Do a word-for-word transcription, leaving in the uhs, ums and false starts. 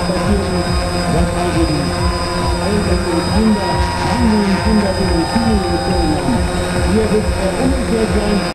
passiert ist, was also die Eltern und Kinder, Handeln, Kinder in die Schulen gezogen haben. Hier wird er umgekehrt sein.